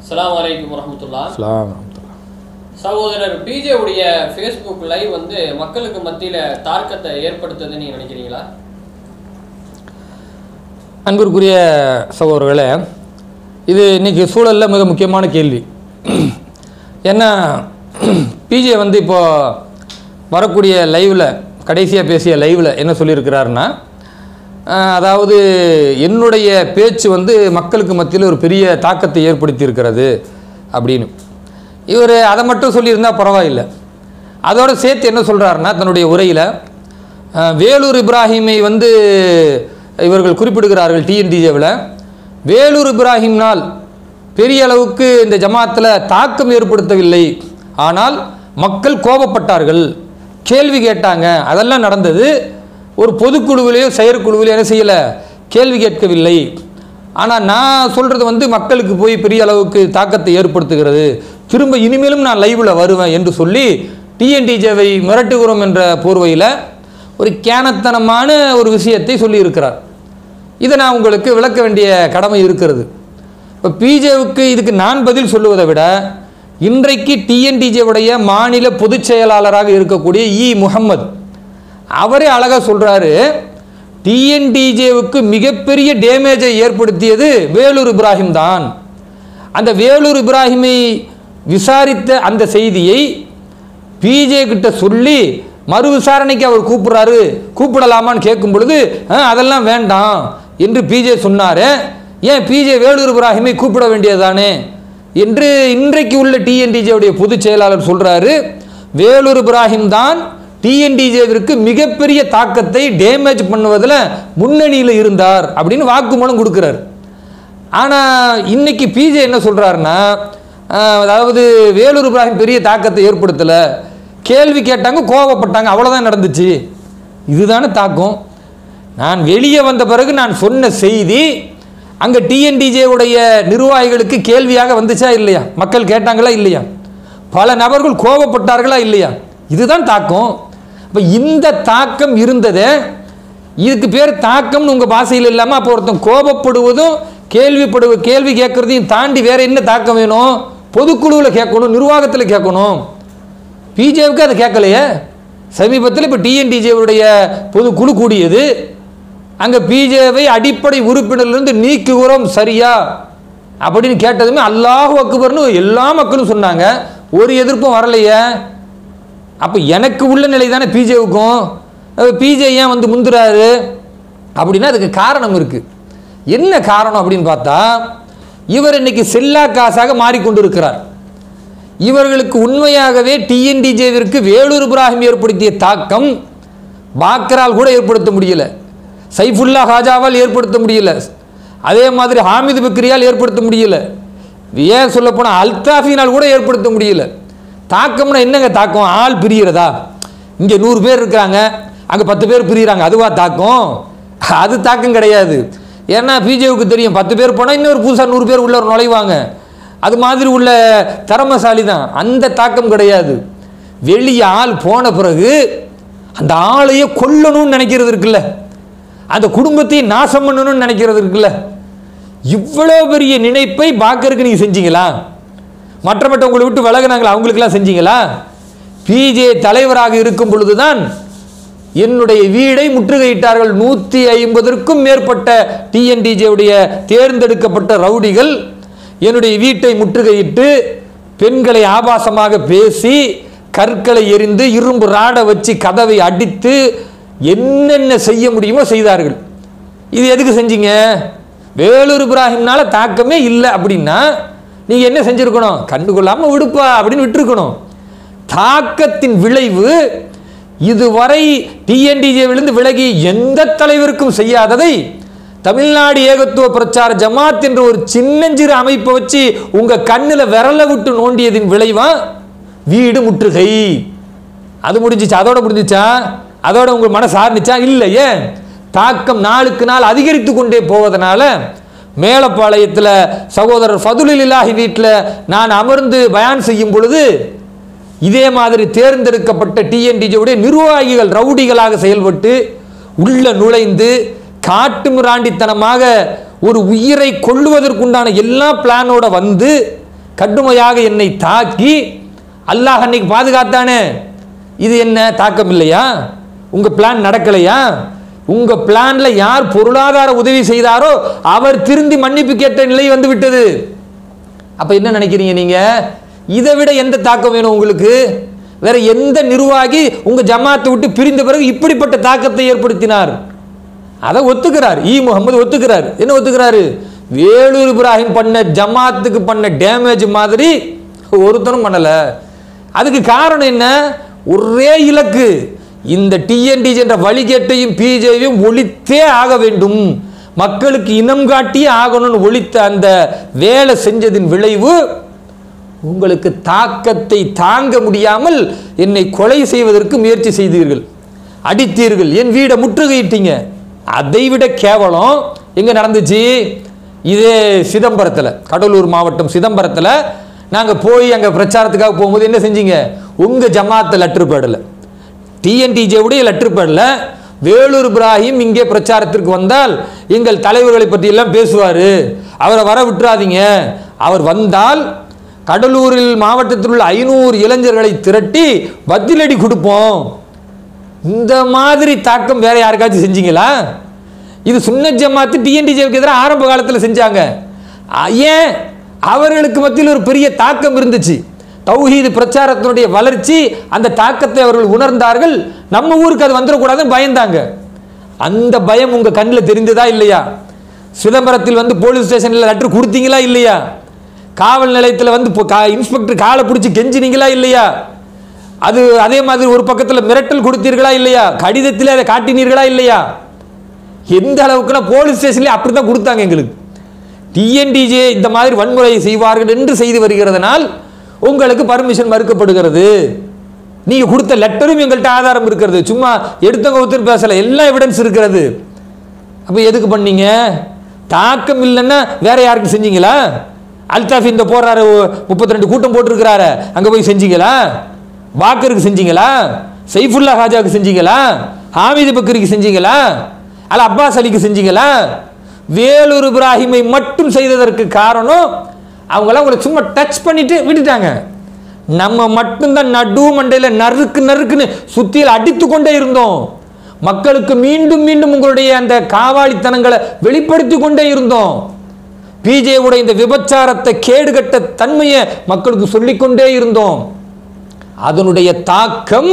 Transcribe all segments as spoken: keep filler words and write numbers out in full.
அஸ்ஸலாமு அலைக்கும் வரஹ்மத்துல்லாஹ். அஸ்ஸலாமு வரஹ்மத்துல்லாஹ். சகோதரர் பிஜே உடைய ஃபேஸ்புக் லைவ் வந்து மக்களுக்கு மத்தியில தாக்கத்தை ஏற்படுத்துதுன்னு நீங்க நினைக்கிறீங்களா? அன்பிற்குரிய சகோதரர்களே, இது இன்னைக்கு சூழலில் மிக முக்கியமான கேள்வி. ஏன்னா பிஜே வந்து இப்போ வரக்கூடிய லைவில் கடைசியாக பேசிய லைவில் என்ன சொல்லியிருக்கிறாருன்னா, அதாவது என்னுடைய பேச்சு வந்து மக்களுக்கு மத்தியில் ஒரு பெரிய தாக்கத்தை ஏற்படுத்தி இருக்கிறது அப்படின்னு. இவர் அதை மட்டும் சொல்லியிருந்தால் பரவாயில்லை. அதோடு சேர்த்து என்ன சொல்கிறாருன்னா, தன்னுடைய உரையில் வேலூர் இப்ராஹிமை வந்து இவர்கள் குறிப்பிடுகிறார்கள். டிஎன்டிஜேவில் வேலூர் இப்ராஹிம்னால் பெரிய அளவுக்கு இந்த ஜமாத்தில் தாக்கம் ஏற்படுத்தவில்லை, ஆனால் மக்கள் கோபப்பட்டார்கள், கேள்வி கேட்டாங்க, அதெல்லாம் நடந்தது. ஒரு பொதுக்குழுவிலேயோ செயற்குழுவிலையோ என்ன செய்யலை, கேள்வி கேட்கவில்லை. ஆனால் நான் சொல்கிறது வந்து மக்களுக்கு போய் பெரிய அளவுக்கு தாக்கத்தை ஏற்படுத்துகிறது, திரும்ப இனிமேலும் நான் லைவில் வருவேன் என்று சொல்லி டிஎன்டிஜேவை மிரட்டுகிறோம் என்ற போர்வையில் ஒரு கேனத்தனமான ஒரு விஷயத்தை சொல்லியிருக்கிறார். இதை நான் உங்களுக்கு விளக்க வேண்டிய கடமை இருக்கிறது. இப்போ பிஜேவுக்கு இதுக்கு நான் பதில் சொல்லுவதை விட இன்றைக்கு டிஎன்டிஜேவுடைய மாநில பொதுச் செயலாளராக இருக்கக்கூடிய இ முகமது அவரே அழகாக சொல்கிறாரு, டிஎன்டிஜேவுக்கு மிகப்பெரிய டேமேஜை ஏற்படுத்தியது வேலூர் இப்ராஹிம் தான். அந்த வேலூர் இப்ராஹிமை விசாரித்த அந்த செய்தியை பிஜே கிட்ட சொல்லி மறு விசாரணைக்கு அவர் கூப்பிட்றாரு, கூப்பிடலாமான்னு கேட்கும் பொழுது அதெல்லாம் வேண்டாம் என்று பிஜே சொன்னார். ஏன் பிஜே வேலூர் இப்ராஹிமை கூப்பிட வேண்டியதானே என்று இன்றைக்கு உள்ள டிஎன்டிஜேவுடைய பொதுச் செயலாளர் சொல்கிறாரு. வேலூர் இப்ராஹிம் தான் டிஎன்டிஜேவிற்கு மிகப்பெரிய தாக்கத்தை டேமேஜ் பண்ணுவதில் முன்னணியில் இருந்தார் அப்படின்னு வாக்குமூலம் கொடுக்குறார். ஆனால் இன்னைக்கு பிஜே என்ன சொல்கிறாருன்னா, அதாவது வேலூர் இப்ராஹிம் பெரிய தாக்கத்தை ஏற்படுத்தலை, கேள்வி கேட்டாங்க, கோவப்பட்டாங்க, அவ்வளோதான் நடந்துச்சு. இதுதானே தாக்கம். நான் வெளியே வந்த பிறகு நான் சொன்ன செய்தி அங்கே டிஎன்டிஜேவுடைய நிர்வாகிகளுக்கு கேள்வியாக வந்துச்சா இல்லையா, மக்கள் கேட்டாங்களா இல்லையா, பல நபர்கள் கோவப்பட்டார்களா இல்லையா, இதுதான் தாக்கம். இப்போ இந்த தாக்கம் இருந்ததே, இதுக்கு பேர் தாக்கம்னு உங்கள் பாஷையில் இல்லாமல் அப்போ ஒருத்தன் கோபப்படுவதும் கேள்விப்படு கேள்வி கேட்குறதையும் தாண்டி வேறு என்ன தாக்கம் வேணும், பொதுக்குழுவில் கேட்கணும், நிர்வாகத்தில் கேட்கணும். பிஜேவுக்கு அதை கேட்கலையே. சமீபத்தில் இப்போ டிஎன்டிஜேவுடைய பொதுக்குழு கூடியது, அங்கே பிஜேவை அடிப்படை உறுப்பினர்லேருந்து நீக்குகிறோம் சரியா அப்படின்னு கேட்டதுமே அல்லாஹு அக்பர்னு எல்லா மக்களும் சொன்னாங்க, ஒரு எதிர்ப்பும் வரலையே. அப்போ எனக்கு உள்ள நிலை தானே பிஜேவுக்கும். பிஜே ஏன் வந்து முந்துறாரு அப்படின்னா அதுக்கு காரணம் இருக்குது. என்ன காரணம் அப்படின்னு பார்த்தா, இவர் இன்னைக்கு செல்லா காசாக மாறிக்கொண்டிருக்கிறார். இவர்களுக்கு உண்மையாகவே டிஎன்டிஜேவிற்கு வேலூர் இப்ராஹிம் ஏற்படுத்திய தாக்கம் பாக்கரால் கூட ஏற்படுத்த முடியல, சைஃபுல்லா ஹாஜாவால் ஏற்படுத்த முடியல, அதே மாதிரி ஹாமிது பக்ரியால் ஏற்படுத்த முடியல, ஏன் சொல்ல போனால் அல்தாஃபினால் கூட ஏற்படுத்த முடியல. தாக்கம்னா என்னங்க தாக்கம், ஆள் பிரிகிறதா? இங்கே நூறு பேர் இருக்கிறாங்க, அங்கே பத்து பேர் பிரிகிறாங்க, அதுவா தாக்கம்? அது தாக்கம் கிடையாது. ஏன்னா பிஜேவுக்கு தெரியும், பத்து பேர் போனால் இன்னொரு புதுசாக நூறு பேர் உள்ள நுழைவாங்க, அது மாதிரி உள்ள திறமசாலி தான். அந்த தாக்கம் கிடையாது. வெளியே ஆள் போன பிறகு அந்த ஆளையே கொல்லணும்னு நினைக்கிறது இருக்குல்ல, அந்த குடும்பத்தையே நாசம் பண்ணணும்னு நினைக்கிறது இருக்குல்ல, இவ்வளோ பெரிய நினைப்பை பாக்கருக்கு நீங்கள் செஞ்சீங்களா? மற்ற மற்ற உங்களை விட்டு விலகினாங்களா, அவங்களுக்கெல்லாம் செஞ்சீங்களா? பிஜே தலைவராக இருக்கும் பொழுதுதான் என்னுடைய வீடை முற்றுகையிட்டார்கள். நூற்றி ஐம்பதற்கும் மேற்பட்ட டிஎன்டிஜேவுடைய தேர்ந்தெடுக்கப்பட்ட ரவுடிகள் என்னுடைய வீட்டை முற்றுகையிட்டு பெண்களை ஆபாசமாக பேசி கற்களை எரிந்து இரும்பு ராட வச்சு கதவை அடித்து என்னென்ன செய்ய முடியுமோ செய்தார்கள். இது எதுக்கு செஞ்சீங்க? வேலூர் இப்ராஹிம்னால தாக்கமே இல்லை அப்படின்னா நீங்கள் என்ன செஞ்சுருக்கணும்? கண்டுகொள்ளாமல் விடுப்பா அப்படின்னு விட்டுருக்கணும். தாக்கத்தின் விளைவு இதுவரை டிஎன்டிஜேவிலிருந்து விலகி எந்த தலைவருக்கும் செய்யாததை தமிழ்நாடு ஏகத்துவ பிரச்சார ஜமாத் என்ற ஒரு சின்னஞ்சிறு அமைப்பை வச்சு உங்கள் கண்ணில் விரல விட்டு நோண்டியதின் விளைவா வீடு முற்றுகை. அது முடிஞ்சிச்சா? அதோட முடிஞ்சிச்சா? அதோட உங்கள் மனசு ஆரம்பிச்சா? இல்லையே. தாக்கம் நாளுக்கு நாள் அதிகரித்து கொண்டே போவதனால மேலப்பாளையத்தில் சகோதரர் ஃபதுலில்லாஹி வீட்டில் நான் அமர்ந்து பயான் செய்யும் பொழுது இதே மாதிரி தேர்ந்தெடுக்கப்பட்ட டிஎன்டிஜேவுடைய நிர்வாகிகள் ரவுடிகளாக செயல்பட்டு உள்ள நுழைந்து காட்டு மிராண்டித்தனமாக ஒரு உயிரை கொள்ளுவதற்குண்டான எல்லா பிளானோட வந்து கடுமையாக என்னை தாக்கி அல்லாஹ் அன்னைக்கு பாதுகாத்தானே, இது என்ன தாக்கம் இல்லையா? உங்க பிளான் நடக்கலையா? உங்க பிளான்ல யார் பொருளாதார உதவி செய்தாரோ அவர் திருந்தி மன்னிப்பு கேட்ட நிலை வந்து விட்டது. அப்ப என்ன நினைக்கிறீங்க நீங்க? இதை விட எந்த தாக்கம் வேணும் உங்களுக்கு? வேற எந்த நிர்வாகி உங்க ஜமாத்தை விட்டு பிரிந்த பிறகு இப்படிப்பட்ட தாக்கத்தை ஏற்படுத்தினார்? அதை ஒத்துக்கிறார் இ முகமது, ஒத்துக்கிறார். என்ன ஒத்துக்கிறாரு? வேலூர் இப்ராஹிம் பண்ண ஜமாத்துக்கு பண்ண டேமேஜ் மாதிரி ஒருத்தரும் பண்ணல. அதுக்கு காரணம் என்ன? ஒரே இலக்கு, இந்த டிஎன்டிஜே என்ற வழிகேட்டையும் பிஜேயும் ஒழித்தே ஆக வேண்டும், மக்களுக்கு இனம் காட்டியே ஆகணும்னு ஒழித்த அந்த வேலை செஞ்சதின் விளைவு உங்களுக்கு தாக்கத்தை தாங்க முடியாமல் என்னை கொலை செய்வதற்கு முயற்சி செய்தீர்கள், அடித்தீர்கள், என் வீடை முற்றுகையிட்டீங்க. அதை விட கேவலம் எங்க நடந்துச்சு? இதே சிதம்பரத்தில், கடலூர் மாவட்டம் சிதம்பரத்தில் நாங்கள் போய் அங்கே பிரச்சாரத்துக்காக போகும்போது என்ன செஞ்சீங்க? உங்கள் ஜமாத்தை லெட்டர் பேடல, டிஎன்டிஜேவுடைய லெட்டர் பேடல, வேலூர் இப்ராஹிம் இங்கே பிரச்சாரத்திற்கு வந்தால் எங்கள் தலைவர்களை பற்றி எல்லாம் பேசுவார், அவரை வர விட்டுறாதீங்க, அவர் வந்தால் கடலூரில் மாவட்டத்தில் உள்ள ஐநூறு இளைஞர்களை திரட்டி பதிலடி கொடுப்போம். இந்த மாதிரி தாக்கம் வேற யாருக்காச்சும் செஞ்சீங்களா? இது சுன்னத் ஜமாத்து டிஎன்டிஜேவுக்கு எதிராக ஆரம்ப காலத்தில் செஞ்சாங்க. ஏன்? அவர்களுக்கு மத்தியில் ஒரு பெரிய தாக்கம் இருந்துச்சு. தௌஹீது பிரச்சாரத்தினுடைய வளர்ச்சி, அந்த தாக்கத்தை அவர்கள் உணர்ந்தார்கள். நம்ம ஊருக்கு அது வந்துடக்கூடாதுன்னு பயந்தாங்க. அந்த பயம் உங்க கண்ணில் தெரிந்ததா இல்லையா? சிதம்பரத்தில் வந்து போலீஸ் ஸ்டேஷனில் லெட்டர் கொடுத்தீங்களா இல்லையா? காவல் நிலையத்தில் வந்து இன்ஸ்பெக்டர் காலை பிடிச்சி கெஞ்சினீங்களா இல்லையா? அது அதே மாதிரி ஒரு பக்கத்தில் மிரட்டல் கொடுத்தீர்களா இல்லையா? கடிதத்தில் அதை காட்டினீர்களா இல்லையா? எந்த அளவுக்குன்னா போலீஸ் ஸ்டேஷன்லேயே அப்படி தான் கொடுத்தாங்க எங்களுக்கு. டிஎன்டிஜே இந்த மாதிரி வன்முறையை செய்வார்கள் என்று செய்து வருகிறதுனால் உங்களுக்கு பர்மிஷன் மறுக்கப்படுகிறது. நீங்க கொடுத்த லெட்டரும் எங்கள்கிட்ட ஆதாரம் இருக்கிறது, சும்மா எடுத்தவங்க ஒருத்தர் பேசல, எல்லா எவிடன்ஸ் இருக்கிறது. அப்ப எதுக்கு பண்ணீங்க? தாக்கம் இல்லைன்னா வேற யாருக்கு செஞ்சீங்களா? அல்தாஃப் இந்த போறாரு, முப்பத்தி ரெண்டு கூட்டம் போட்டிருக்கிறாரு, அங்க போய் செஞ்சீங்களா? பாக்கருக்கு செஞ்சீங்களா? சைஃபுல்லா ஹாஜாவுக்கு செஞ்சீங்களா? ஹாமிது பக்கருக்கு செஞ்சீங்களா? அல்ல அப்பாஸ் அலிக்கு செஞ்சீங்களா? வேலூர் இப்ராஹிமை மட்டும் செய்ததற்கு காரணம் அவங்களாம் உங்களை சும்மா டச் பண்ணிட்டு விட்டுட்டாங்க. நம்ம மட்டும்தான் நடு மண்டையில் நறுக்கு நறுக்குன்னு சுத்தியில் அடித்து கொண்டே இருந்தோம். மக்களுக்கு மீண்டும் மீண்டும் உங்களுடைய அந்த காவாளித்தனங்களை வெளிப்படுத்தி கொண்டே இருந்தோம். பிஜேவுடைய இந்த விபச்சாரத்தை கேடுகட்ட தன்மையை மக்களுக்கு சொல்லிக்கொண்டே இருந்தோம். அதனுடைய தாக்கம்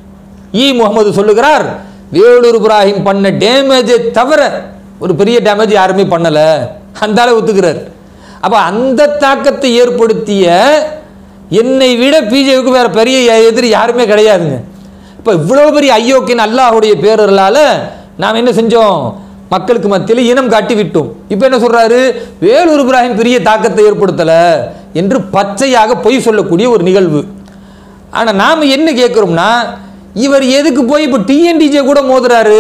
இ முகமது சொல்லுகிறார், வேலூர் இப்ராஹிம் பண்ண டேமேஜை தவிர ஒரு பெரிய டேமேஜ் யாருமே பண்ணல, அந்த அளவு ஒத்துக்கிறார். அப்ப அந்த தாக்கத்தை ஏற்படுத்திய என்னை விட பிஜேவுக்கு வேற பெரிய எதிரி யாருமே கிடையாதுங்க. இப்ப இவ்வளவு பெரிய ஐயோக்கின் அல்லாஹுடைய பேரர்களால நாம் என்ன செஞ்சோம்? மக்களுக்கு மத்தியில் இனம் காட்டி விட்டோம். இப்ப என்ன சொல்றாரு? வேலூர் இப்ராஹிம் பெரிய தாக்கத்தை ஏற்படுத்தல என்று பச்சையாக பொய் சொல்லக்கூடிய ஒரு நிகழ்வு. ஆனா நாம என்ன கேட்கிறோம்னா, இவர் எதுக்கு போய் இப்போ டிஎன்டிஜே கூட மோதுறாரு?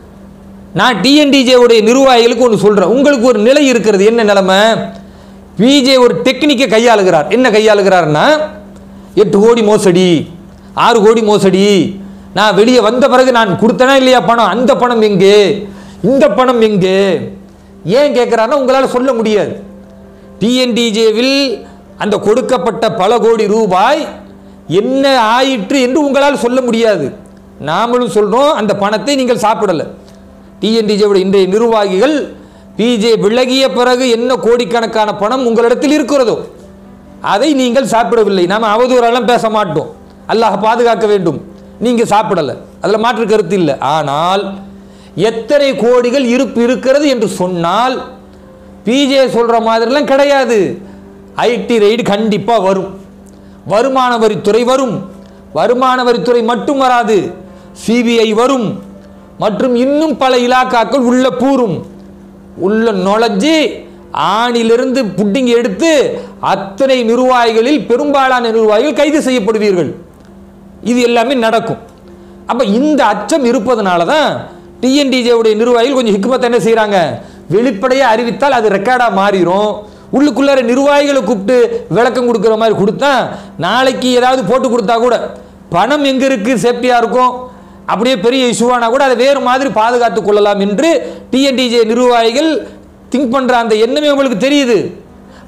நான் டிஎன்டிஜே உடைய நிர்வாகிகளுக்கு ஒன்று சொல்றேன், உங்களுக்கு ஒரு நிலை இருக்கிறது. என்ன நிலைமை? பிஜே ஒரு டெக்னிக்கை கையாளுகிறார். என்ன கையாளுகிறார்னா, எட்டு கோடி மோசடி, ஆறு கோடி மோசடி, நான் வெளியே வந்த பிறகு நான் கொடுத்தனா இல்லையா பணம், அந்த பணம் எங்கே, இந்த பணம் எங்கே? ஏன் கேட்கிறாருன்னா, உங்களால் சொல்ல முடியாது. டிஎன்டிஜேவில் அந்த கொடுக்கப்பட்ட பல கோடி ரூபாய் என்ன ஆயிற்று என்று உங்களால் சொல்ல முடியாது. நாமளும் சொல்றோம், அந்த பணத்தை நீங்கள் சாப்பிடல. டிஎன்டிஜேவுடைய இன்றைய நிர்வாகிகள் பிஜே விலகிய பிறகு என்ன கோடிக்கணக்கான பணம் உங்களிடத்தில் இருக்கிறதோ அதை நீங்கள் சாப்பிடவில்லை. நாம அவதூறெல்லாம் பேச மாட்டோம், அல்லாஹ் பாதுகாக்க வேண்டும். நீங்க சாப்பிடல, அதுல மாற்று கருத்து இல்லை. ஆனால் எத்தனை கோடிகள் இருப்பு இருக்கிறது என்று சொன்னால் பிஜே சொல்ற மாதிரிலாம் கிடையாது. ஐடி ரெய்டு கண்டிப்பா வரும், வருமான வரித்துறை வரும், வருமான வரித்துறை மட்டும் வராது, சிபிஐ வரும், மற்றும் இன்னும் பல இலாக்காக்கள் உள்ள பூரும், உள்ள நுழைஞ்சு ஆணிலிருந்து புட்டிங் எடுத்து அத்தனை நிர்வாகிகளில் பெரும்பாலான நிர்வாகிகள் கைது செய்யப்படுவீர்கள். இது எல்லாமே நடக்கும். அப்ப இந்த அச்சம் இருப்பதனால தான் டிஎன்டிஜேவுடைய நிர்வாகிகள் கொஞ்சம் ஹிக்மத்தை என்ன செய்யறாங்க, வெளிப்படையாக அறிவித்தால் அது ரெக்கார்டா மாறிடும். உள்ளுக்குள்ளார நிர்வாகிகளை கூப்பிட்டு விளக்கம் கொடுக்குற மாதிரி கொடுத்தா நாளைக்கு ஏதாவது போட்டு கொடுத்தா கூட பணம் எங்க இருக்கு சேஃப்டியா இருக்கும், அப்படியே பெரிய இஷ்யூவானா கூட அதை வேறு மாதிரி பாதுகாத்துக் கொள்ளலாம் என்று டிஎன்டிஜே நிர்வாகிகள் திங்க் பண்ற அந்த எண்ணமே உங்களுக்கு தெரியுது.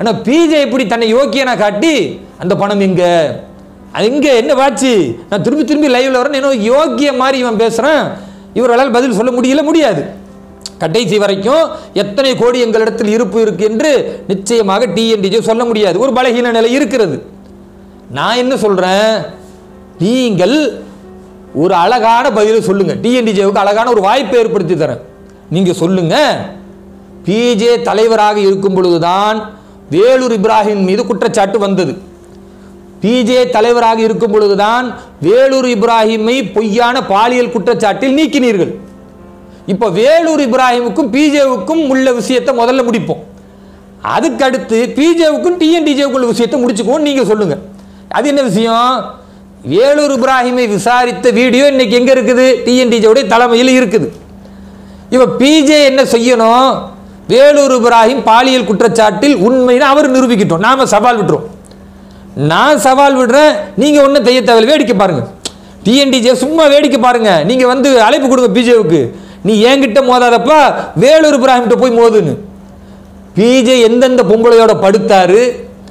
ஆனால் பிஜே இப்படி தன்னை யோக்கியனா காட்டி அந்த பணம் எங்க அது எங்கே என்ன வாட்சி நான் திரும்பி திரும்பி லைவ்ல வரேன் என்ன யோக்கிய மாதிரி இவன் பேசுகிறான் இவர்களால் பதில் சொல்ல முடியல முடியாது கடைசி வரைக்கும் எத்தனை கோடி எங்களிடத்தில் இருப்பு இருக்கு என்று நிச்சயமாக டிஎன்டிஜே சொல்ல முடியாது ஒரு பலகீன நிலை இருக்கிறது நான் என்ன சொல்கிறேன் நீங்கள் ஒரு அழகான பதிலை சொல்லுங்க டிஎன்டிஜேவுக்கு அழகான ஒரு வாய்ப்பை ஏற்படுத்தி தரேன் நீங்கள் சொல்லுங்க பிஜே தலைவராக இருக்கும் பொழுதுதான் வேலூர் இப்ராஹிம் மீது குற்றச்சாட்டு வந்தது பிஜே தலைவராக இருக்கும் பொழுதுதான் வேலூர் இப்ராஹிமை பொய்யான பாலியல் குற்றச்சாட்டில் நீக்கினீர்கள் இப்போ வேலூர் இப்ராஹிமுக்கும் பிஜேவுக்கும் உள்ள விஷயத்தை முதல்ல முடிப்போம் அதுக்கடுத்து பிஜேவுக்கும் டிஎன்டிஜேவுக்கும் உள்ள விஷயத்தை முடிச்சுக்குவோம் நீங்கள் சொல்லுங்க அது என்ன விஷயம் வேலூர் இப்ராஹிமை விசாரித்த வீடியோ இன்னைக்கு எங்கே இருக்குது டிஎன்டிஜேவுடைய தலைமையில் இருக்குது இப்போ பிஜே என்ன செய்யணும் வேலூர் இப்ராஹிம் பாலியல் குற்றச்சாட்டில் உண்மைன்னு அவர் நிரூபிக்கிட்டோம் நாம சவால் விட்டுறோம் நான் சவால் விடுறேன் நீங்கள் ஒன்றும் செய்ய தேவையில்லை வேடிக்கை பாருங்க டிஎன்டிஜே சும்மா வேடிக்கை பாருங்க நீங்கள் வந்து அழைப்பு கொடுங்க பிஜேவுக்கு நீ என்கிட்ட மோதாதப்பா வேலூர் இப்ராஹிம்கிட்ட போய் மோதுன்னு பிஜே எந்தெந்த பொம்பளையோட படுத்தாரு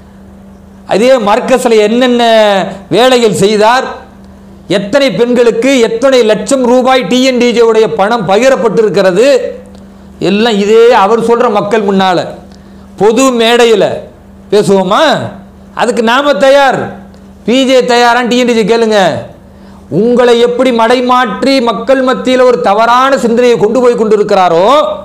அதே மர்க்கஸில் என்னென்ன வேலைகள் செய்தார் எத்தனை பெண்களுக்கு எத்தனை லட்சம் ரூபாய் டிஎன்டிஜேவுடைய பணம் பகிரப்பட்டிருக்கிறது எல்லாம் இதே அவர் சொல்கிற மக்கள் முன்னால் பொது மேடையில் பேசுவோமா அதுக்கு நாம தயார் பிஜே தயாரான் டிஎன்டிஜே கேளுங்க உங்களை எப்படி மடைமாற்றி மக்கள் மத்தியில் ஒரு தவறான சிந்தனையை கொண்டு போய் கொண்டு இருக்கிறாரோ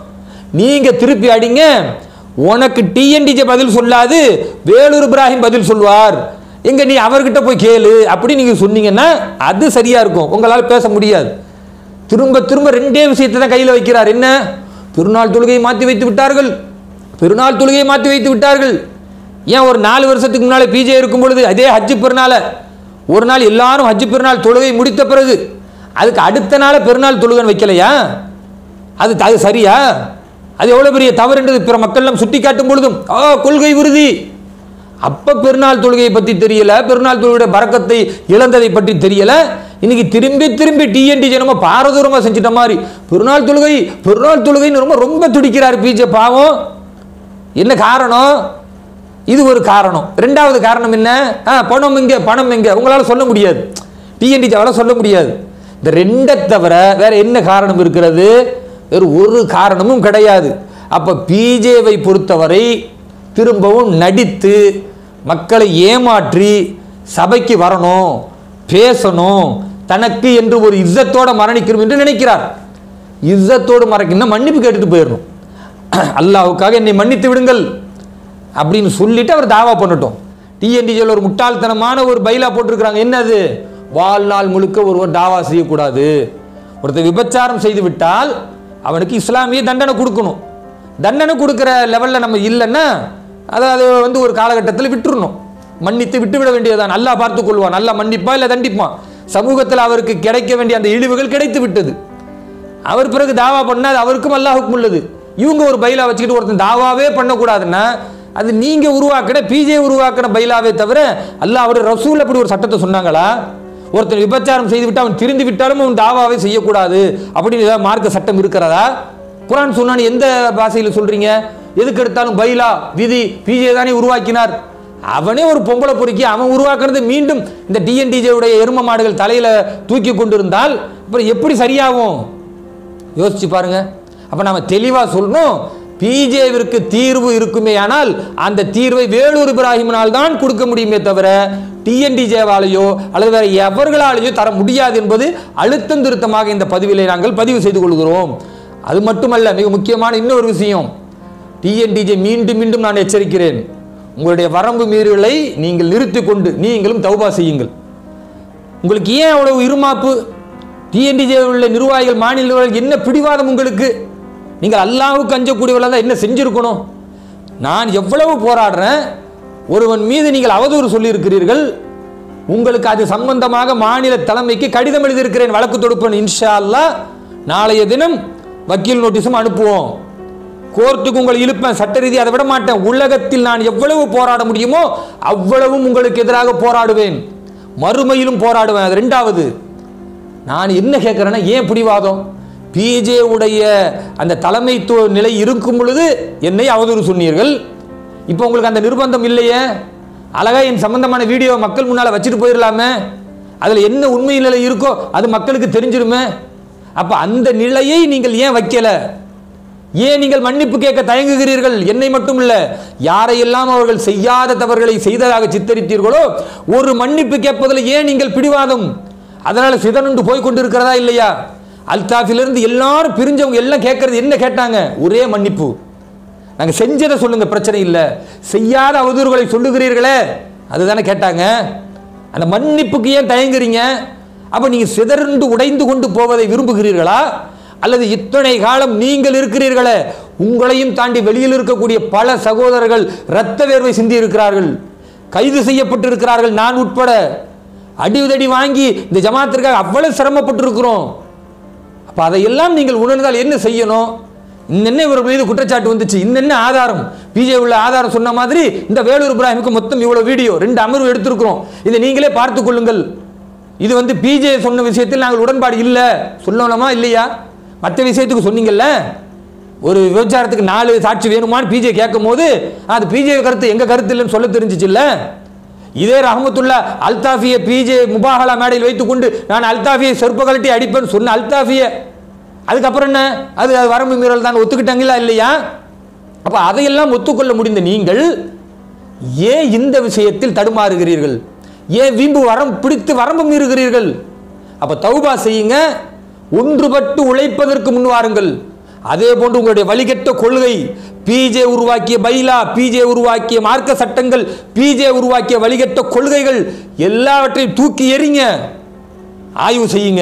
நீங்க திருப்பி அடிங்க உனக்கு டிஎன்டிஜே பதில் சொல்லாது வேலூர் இப்ராஹிம் பதில் சொல்வார் எங்க நீ அவர்கிட்ட போய் கேளு அப்படி நீங்க சொன்னீங்கன்னா அது சரியா இருக்கும் உங்களால் பேச முடியாது திரும்ப திரும்ப ரெண்டே விஷயத்தை தான் கையில் வைக்கிறார் என்ன பெருநாள் தொழுகையை மாற்றி வைத்து விட்டார்கள் பெருநாள் தொழுகையை மாற்றி வைத்து விட்டார்கள் ஏன் ஒரு நாலு வருஷத்துக்கு முன்னாலே பிஜே இருக்கும் பொழுது அதே ஹஜ்ஜு பெருநாளை ஒரு நாள் எல்லாரும் ஹஜ்ஜு பெருநாள் தொழுகை முடித்த பிறகு அதுக்கு அடுத்த நாள் பெருநாள் தொழுகை வைக்கலையா அது அது சரியா அது எவ்வளோ பெரிய தவறு என்றது பிற மக்கள்லாம் சுட்டி காட்டும் பொழுதும் ஆ கொள்கை உறுதி அப்போ பெருநாள் தொழுகையை பற்றி தெரியல பெருநாள் தொழுகையுடைய பறக்கத்தை இழந்ததை பற்றி தெரியல இன்னைக்கு திரும்பி திரும்பி டிஎன்டிஜே நம்ம பாரதூரமாக செஞ்சிட்ட மாதிரி பெருநாள் தொழுகை பெருநாள் தொழுகைன்னு ரொம்ப ரொம்ப துடிக்கிறார் பிஜே பாவம் என்ன காரணம் இது ஒரு காரணம் ரெண்டாவது காரணம் என்ன பணம் எங்க பணம் எங்க உங்களால் சொல்ல முடியாது டிஎன்டிஜேவால் சொல்ல முடியாது இந்த ரெண்டை தவிர வேற என்ன காரணம் இருக்கிறது வேறு ஒரு காரணமும் கிடையாது அப்போ பிஜேவை பொறுத்தவரை திரும்பவும் நடித்து மக்களை ஏமாற்றி சபைக்கு வரணும் பேசணும் தனக்கு என்று ஒரு இஸ்ஸத்தோடு மரணிக்கணும் என்று நினைக்கிறார் இஸ்ஸத்தோடு மறைக்கணும் மன்னிப்பு கேட்டுட்டு போயிடணும் அல்லாஹ்வுக்காக என்னை மன்னித்து விடுங்கள் அப்படின்னு சொல்லிட்டு அவர் தாவா பண்ணட்டும் டிஎன்டிஜேல ஒரு முட்டாள்தனமான ஒரு பைலா போட்டிருக்கிறாங்க என்னது வாழ்நாள் முழுக்க ஒருவர் தாவா செய்யக்கூடாது ஒருத்தர் விபச்சாரம் செய்து விட்டால் அவனுக்கு இஸ்லாமிய தண்டனை கொடுக்கணும் தண்டனை கொடுக்குற லெவலில் நம்ம இல்லைன்னா அதை அது வந்து ஒரு காலகட்டத்தில் விட்டுறணும் மன்னித்து விட்டு விட வேண்டியதான் நல்லா பார்த்து கொள்வான் நல்லா மன்னிப்பா இல்லை தண்டிப்பான் சமூகத்தில் அவருக்கு கிடைக்க வேண்டிய அந்த இழிவுகள் கிடைத்து விட்டது அவர் பிறகு தாவா பண்ணால் அவருக்கும் அல்லாஹுக்கும் உள்ளது இவங்க ஒரு பைலா வச்சுக்கிட்டு ஒருத்தன் தாவாவே பண்ணக்கூடாதுன்னா அது நீங்க உருவாக்கின பிஜே உருவாக்கின பைலாவே தவிர அல்லாஹ் அவர் ரசூல் அப்படி ஒரு சட்டத்தை சொன்னாங்களா ஒருத்தர் விபச்சாரம் செய்து விட்டு அவன் திரிந்து விட்டாலும் அவன் தாவாவே செய்யக்கூடாது அப்படின்னு ஏதாவது மார்க்க சட்டம் இருக்கிறதா குர்ஆன் சொன்னான்னு எந்த பாஷையில் சொல்றீங்க எதுக்கு எடுத்தாலும் பைலா விதி பிஜே தானே உருவாக்கினார் அவனே ஒரு பொம்பளை பொறுக்கி அவன் உருவாக்குறது மீண்டும் இந்த டிஎன்டிஜேவுடைய எரும மாடுகள் தலையில தூக்கி கொண்டிருந்தால் அப்புறம் எப்படி சரியாகும் யோசிச்சு பாருங்க அப்ப நாம தெளிவா சொல்லணும் பிஜேவிற்கு தீர்வு இருக்குமே ஆனால் அந்த தீர்வை வேலூர் இப்ராஹிமினால் தான் கொடுக்க முடியுமே தவிர டிஎன்டிஜேவாலேயோ அல்லது வேற எவர்களாலேயோ தர முடியாது என்பது அழுத்தம் திருத்தமாக இந்த பதிவிலே நாங்கள் பதிவு செய்து கொள்கிறோம். அது மட்டுமல்ல, மிக முக்கியமான இன்னொரு விஷயம், டிஎன்டிஜே மீண்டும் மீண்டும் நான் எச்சரிக்கிறேன், உங்களுடைய வரம்பு மீறலை நீங்கள் நிறுத்தி கொண்டு நீங்களும் தௌபா செய்யுங்கள். உங்களுக்கு ஏன் அவ்வளவு இருமாப்பு? டிஎன்டிஜே உள்ள நிர்வாகிகள் மாநில நிர்வாகிகள் என்ன பிடிவாதம் உங்களுக்கு? நீங்கள் அல்லாஹ்வுக்கு அஞ்சக்கூடியவர்களாக தான் என்ன செஞ்சிருக்கணும்? நான் எவ்வளவு போராடுறேன், ஒருவன் மீது நீங்கள் அவதூறு சொல்லியிருக்கிறீர்கள், உங்களுக்கு அது சம்பந்தமாக மாநில தலைமைக்கு கடிதம் எழுதியிருக்கிறேன், வழக்கு தொடுப்பேன். இன்ஷா அல்லாஹ் நாளைய தினம் வக்கீல் நோட்டீஸும் அனுப்புவோம், கோர்ட்டுக்கு உங்களை இழுப்பேன், சட்ட ரீதி அதை விட மாட்டேன். உலகத்தில் நான் எவ்வளவு போராட முடியுமோ அவ்வளவும் உங்களுக்கு எதிராக போராடுவேன், மறுமையிலும் போராடுவேன். அது ரெண்டாவது. நான் என்ன கேட்கிறேன்னா, ஏன் பிடிவாதம்? பிஜே உடைய அந்த தலைமைத்துவ நிலை இருக்கும் பொழுது என்னை அவதூறு சொன்னீர்கள், இப்போ உங்களுக்கு அந்த நிர்பந்தம் இல்லையே, அழகா என் சம்பந்தமான வீடியோ மக்கள் முன்னால் வச்சுட்டு போயிடலாமே, அதில் என்ன உண்மை நிலை இருக்கோ அது மக்களுக்கு தெரிஞ்சிருமே. அப்போ அந்த நிலையை நீங்கள் ஏன் வைக்கல? ஏன் நீங்கள் மன்னிப்பு கேட்க தயங்குகிறீர்கள்? என்னை மட்டும் இல்ல, யாரையெல்லாம் அவர்கள் செய்யாத தவறுகளை செய்ததாக சித்தரித்தீர்களோ ஒரு மன்னிப்பு கேட்பதில் ஏன் நீங்கள் பிடிவாதம்? அதனால சிதனுண்டு போய் கொண்டு இருக்கிறதா இல்லையா? அல்தாஃபிலிருந்து எல்லாரும் பிரிஞ்சவங்க எல்லாம் கேட்கறது என்ன கேட்டாங்க? ஒரே மன்னிப்பு. நாங்கள் செஞ்சதை சொல்லுங்க, பிரச்சனை இல்லை, செய்யாத அவதூறுகளை சொல்லுகிறீர்களே அதுதானே கேட்டாங்க. அந்த மன்னிப்புக்கு ஏன் தயங்குறீங்க? அப்போ நீங்கள் சிதறண்டு உடைந்து கொண்டு போவதை விரும்புகிறீர்களா? அல்லது இத்தனை காலம் நீங்கள் இருக்கிறீர்களே, உங்களையும் தாண்டி வெளியில் இருக்கக்கூடிய பல சகோதரர்கள் இரத்த வேர்வை சிந்தி இருக்கிறார்கள், கைது செய்யப்பட்டு இருக்கிறார்கள், நான் உட்பட அடி உதடி வாங்கி இந்த ஜமாத்திற்காக அவ்வளவு சிரமப்பட்டு இருக்கிறோம். அப்போ அதையெல்லாம் நீங்கள் உணர்ந்தால் என்ன செய்யணும்? இன்னென்ன இவர் மீது குற்றச்சாட்டு வந்துச்சு, இன்னென்ன ஆதாரம், பிஜே உள்ள ஆதாரம் சொன்ன மாதிரி இந்த வேலூர் இப்ராஹிமுக்கு மொத்தம் இவ்வளவு வீடியோ ரெண்டு அமர்வு எடுத்திருக்கிறோம், இதை நீங்களே பார்த்து கொள்ளுங்கள். இது வந்து பிஜே சொன்ன விஷயத்தில் நாங்கள் உடன்பாடு இல்லை சொல்லணுமா இல்லையா? மற்ற விஷயத்துக்கு சொன்னீங்கல்ல, ஒரு விபச்சாரத்துக்கு நாலு சாட்சி வேணுமான்னு பிஜே கேட்கும் போது அது பிஜே கருத்து எங்க கருத்து இல்லைன்னு சொல்ல தெரிஞ்சிச்சு இல்ல. இதே ரஹமத்துல்லா அல்தாஃபியை பிஜே முபாஹலா மேடையில் வைத்துக்கொண்டு நான் அல்தாஃபியை செருப்ப கழட்டி அடிப்பேன்னு சொன்ன அல்தாஃபியை அதுக்கப்புறம் என்ன, அது வரம்பு மீறல் தான் ஒத்துக்கிட்டாங்களா இல்லையா? அப்ப அதையெல்லாம் ஒத்துக்கொள்ள முடிந்த நீங்கள் ஏன் இந்த விஷயத்தில் தடுமாறுகிறீர்கள்? ஏன் வீம்பு வரம் பிடித்து வரம்பு மீறுகிறீர்கள்? அப்ப தௌபா செய்யுங்க, ஒன்றுபட்டு உழைப்பதற்கு முன்வாருங்கள். அதே போன்று உங்களுடைய வழிகட்ட கொள்கை, பிஜே உருவாக்கிய பைலா, பிஜே உருவாக்கிய மார்க்க சட்டங்கள், பிஜே உருவாக்கிய வழிகட்ட கொள்கைகள் எல்லாவற்றையும் தூக்கி எறிங்க, ஆய்வு செய்யுங்க.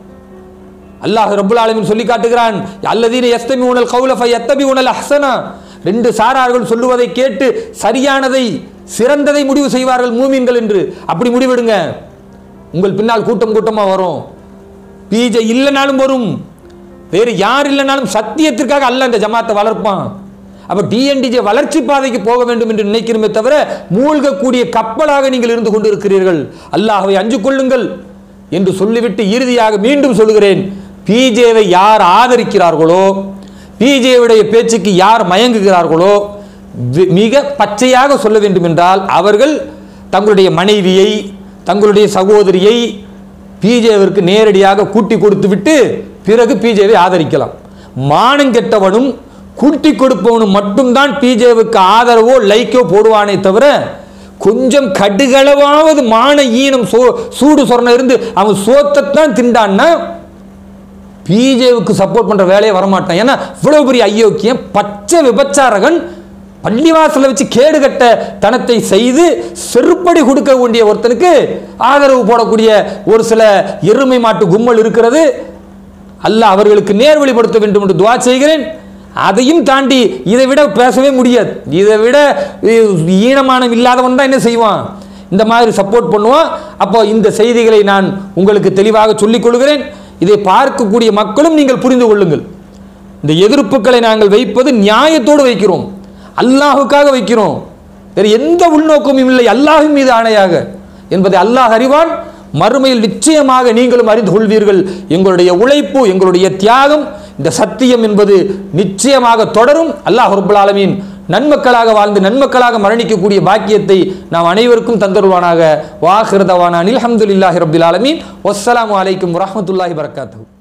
அல்லாஹ் ரப்பல் ஆலமீன் சொல்லி காட்டுகிறான், அல்லதீன யஸ்தமிஊனல் கௌல ஃபயத்தபிஊனல் அஹ்ஸனா, ரெண்டு சாரார்கள் சொல்லுவதை கேட்டு சரியானதை சிறந்ததை முடிவு செய்வார்கள் மூமின்கள் என்று. அப்படி முடிவெடுங்க. உங்கள் பின்னால் கூட்டம் கூட்டமா வரும். பிஜே இல்லைனாலும் வரும், வேறு யார் இல்லைனாலும் சத்தியத்திற்காக அல்லாஹ் இந்த ஜமாத்தை வளர்ப்பான். அப்ப டிஎன்டிஜே வளர்ச்சி பாதைக்கு போக வேண்டும் என்று நினைக்கிறோமே தவிர மூழ்கக்கூடிய கப்பலாக நீங்கள் இருந்து கொண்டிருக்கிறீர்கள். அல்லாஹ்வை அஞ்சு கொள்ளுங்கள் என்று சொல்லிவிட்டு இறுதியாக மீண்டும் சொல்லுகிறேன், பிஜேவை யார் ஆதரிக்கிறார்களோ, பிஜேவுடைய பேச்சுக்கு யார் மயங்குகிறார்களோ, மிக பச்சையாக சொல்ல வேண்டும் என்றால் அவர்கள் தங்களுடைய மனைவியை, தங்களுடைய சகோதரியை பிஜேவிற்கு நேரடியாக கூட்டி கொடுத்து விட்டு பிறகு பிஜேவை ஆதரிக்கலாம். மானம் கெட்டவனும் கூட்டி கொடுப்பவனும் மட்டும்தான் பிஜேவுக்கு ஆதரவோ லைக்கோ போடுவானே தவிர கொஞ்சம் கடுகளவாவது மான ஈனம் சூடு சொரண இருந்து அவன் சோத்தான் திண்டான்னா பிஜேவுக்கு சப்போர்ட் பண்ற வேலையை வரமாட்டான். ஏன்னா இவ்வளவு பெரிய அயோக்கியம் பச்சை விபச்சாரகன் பள்ளிவாசல வச்சு கேடுகட்ட தனத்தை செய்து செருப்படி கொடுக்க வேண்டிய ஒருத்தனுக்கு ஆதரவு போடக்கூடிய ஒரு சில எருமை மாட்டு கும்பல் இருக்கிறது. அல்லாஹ் அவர்களுக்கு நேர்வழிப்படுத்த வேண்டும் என்று துஆ செய்கிறேன். அதையும் தாண்டி இதை விட பேசவே முடியாது. இதை விட ஈனமானம் இல்லாதவன் தான் என்ன செய்வான், இந்த மாதிரி சப்போர்ட் பண்ணுவான். அப்போ இந்த செய்திகளை நான் உங்களுக்கு தெளிவாக சொல்லிக் கொள்கிறேன். இதை பார்க்கக்கூடிய மக்களும் நீங்கள் புரிந்து கொள்ளுங்கள். இந்த எதிர்ப்புகளை நாங்கள் வைப்பது நியாயத்தோடு வைக்கிறோம், அல்லாஹுக்காக வைக்கிறோம், வேறு எந்த உள்நோக்கமும் இல்லை, அல்லாஹின் மீது ஆணையாக என்பதை அல்லாஹ் அறிவான். மறுமையில் நிச்சயமாக நீங்களும் அறிந்து கொள்வீர்கள். எங்களுடைய உழைப்பு, எங்களுடைய தியாகம், இந்த சத்தியம் என்பது நிச்சயமாக தொடரும். அல்லாஹ் ரப்பல் ஆலமீன் நன்மக்களாக வாழ்ந்து நன்மக்களாக மரணிக்கக்கூடிய பாக்கியத்தை நாம் அனைவருக்கும் தந்தருவானாக. வாஹிர் தவானா அல்ஹம்துலில்லாஹி ரப்பில் ஆலமீன். வஸ்ஸலாமு அலைக்கும் வரஹ்மத்துல்லாஹி வபரகாத்துஹு.